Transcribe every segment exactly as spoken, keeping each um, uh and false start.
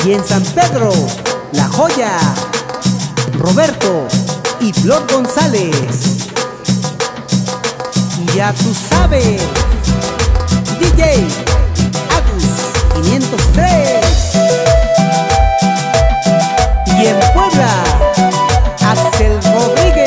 Y en San Pedro, La Joya, Roberto y Flor González. Ya tú sabes, D J Agus quinientos tres. Y en Puebla, Axel Rodríguez.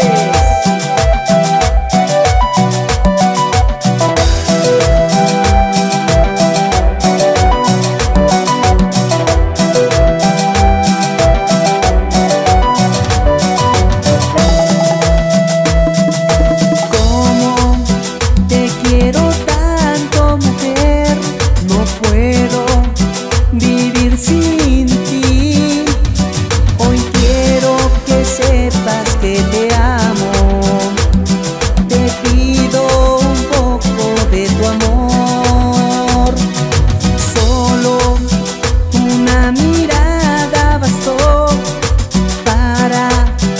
Sin ti, hoy quiero que sepas que te amo. Te pido un poco de tu amor. Solo una mirada bastó para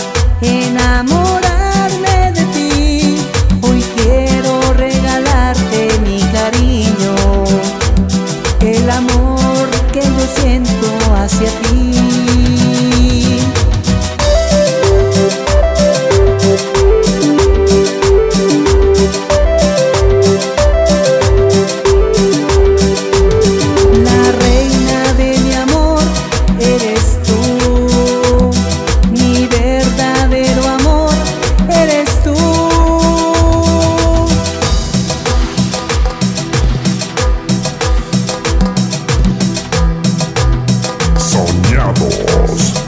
enamorarme de ti. Hoy quiero regalarte mi cariño, el amor que yo siento hacia ti. La reina de mi amor eres tú, mi verdadero amor eres tú. Soñados.